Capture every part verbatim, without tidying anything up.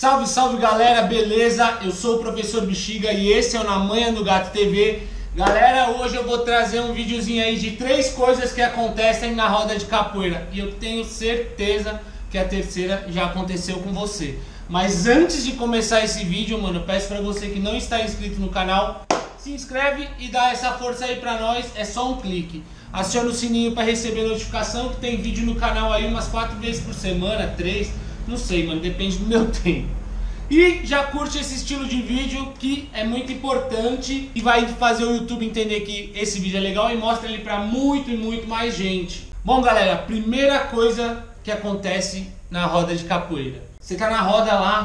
Salve, salve galera, beleza? Eu sou o professor Bexiga e esse é o Na Manha do Gato T V. Galera, hoje eu vou trazer um videozinho aí de três coisas que acontecem na roda de capoeira. E eu tenho certeza que a terceira já aconteceu com você. Mas antes de começar esse vídeo, mano, eu peço pra você que não está inscrito no canal, se inscreve e dá essa força aí pra nós, é só um clique. Aciona o sininho pra receber notificação que tem vídeo no canal aí umas quatro vezes por semana, três, não sei, mano, depende do meu tempo. E já curte esse estilo de vídeo que é muito importante e vai fazer o YouTube entender que esse vídeo é legal e mostra ele pra muito e muito mais gente. Bom galera, primeira coisa que acontece na roda de capoeira. Você tá na roda lá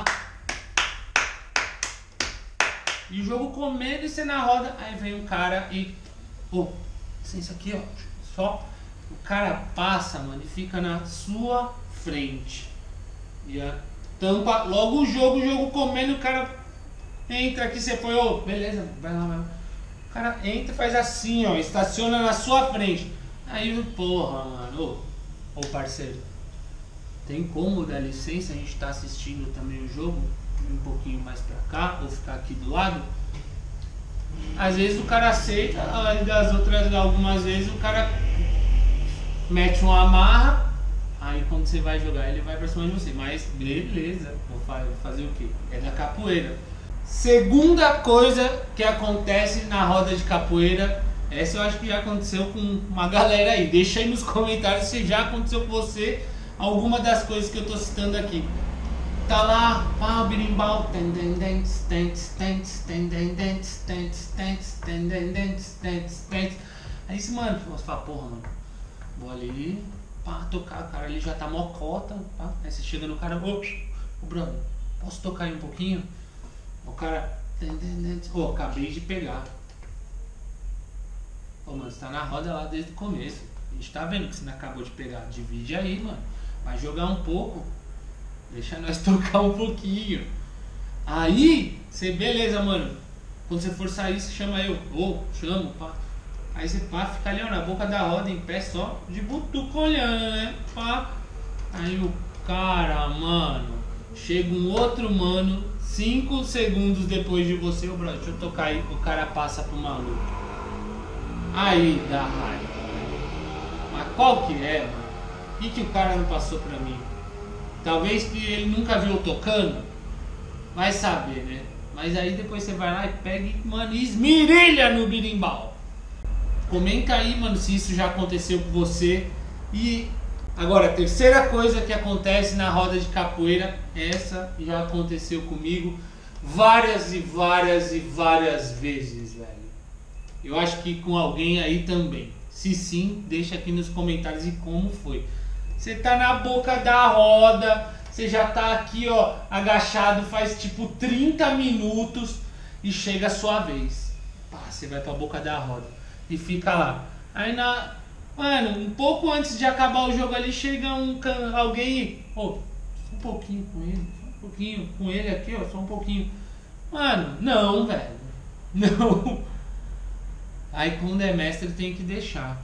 e o jogo comendo e você na roda, aí vem um cara e... Pô, isso aqui ó, só o cara passa, mano, e fica na sua frente. E a tampa logo o jogo, o jogo comendo, o cara entra aqui, você foi, ô, beleza, vai lá, vai lá. O cara entra e faz assim, ó, estaciona na sua frente. Aí, porra, mano, ô, ô parceiro, tem como dar licença? A gente tá assistindo também o jogo, um pouquinho mais pra cá, ou ficar aqui do lado. Às vezes o cara aceita, das outras, algumas vezes o cara mete uma amarra. Aí quando você vai jogar ele vai pra cima de você. Mas beleza, vou fazer o que? É da capoeira. Segunda coisa que acontece na roda de capoeira, essa eu acho que já aconteceu com uma galera aí. Deixa aí nos comentários se já aconteceu com você alguma das coisas que eu tô citando aqui. Tá lá, pá, o birimbau, aí esse mano, você fala, porra, mano, vou ali, pá, tocar, o cara ali já tá mocota, pá, aí você chega no cara, ô, ô brother, posso tocar aí um pouquinho? O cara, ô, oh, acabei de pegar. Ô, mano, você tá na roda lá desde o começo, a gente tá vendo que você não acabou de pegar, divide aí, mano, vai jogar um pouco. Deixa nós tocar um pouquinho. Aí, você, beleza, mano. Quando você for sair, você chama eu. Ou, oh, chamo, pá. Aí você, pá, fica ali, ó, na boca da roda, em pé só, de butuco olhando, né? Pá. Aí o cara, mano, chega um outro mano, cinco segundos depois de você, ô, oh, brother, deixa eu tocar aí. O cara passa pro maluco. Aí dá raiva. Mas qual que é, mano? O que, que o cara não passou pra mim? Talvez que ele nunca viu tocando, vai saber, né? Mas aí depois você vai lá e pega e, mano, esmirilha no birimbau. Comenta aí, mano, se isso já aconteceu com você. E agora, a terceira coisa que acontece na roda de capoeira, essa já aconteceu comigo várias e várias e várias vezes, velho. Eu acho que com alguém aí também. Se sim, deixa aqui nos comentários e como foi. Você tá na boca da roda, você já tá aqui, ó, agachado faz tipo trinta minutos e chega a sua vez. Pá, você vai pra boca da roda e fica lá. Aí na... Mano, um pouco antes de acabar o jogo ali, chega um alguém e... Ô, só um pouquinho com ele, só um pouquinho com ele aqui, ó, só um pouquinho. Mano, não, velho. Não. Aí quando é mestre tem que deixar.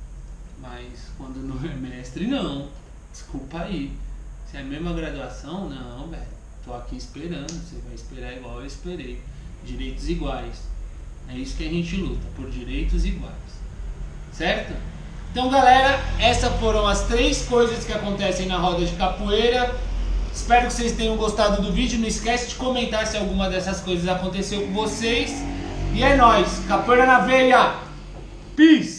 Mas quando não é mestre, não. Desculpa aí. Se é a mesma graduação, não, velho. Tô aqui esperando. Você vai esperar igual eu esperei. Direitos iguais. É isso que a gente luta, por direitos iguais. Certo? Então, galera, essas foram as três coisas que acontecem na roda de capoeira. Espero que vocês tenham gostado do vídeo. Não esquece de comentar se alguma dessas coisas aconteceu com vocês. E é nóis. Capoeira na veia. Peace.